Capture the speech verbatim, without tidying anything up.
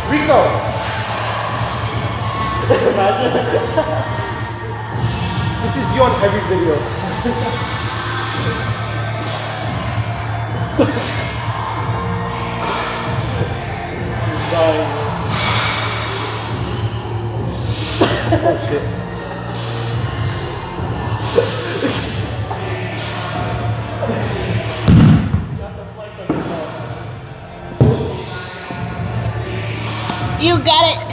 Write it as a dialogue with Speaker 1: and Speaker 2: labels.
Speaker 1: Rico! Imagine. This is you on every video. He's dying. Oh shit.
Speaker 2: You got it.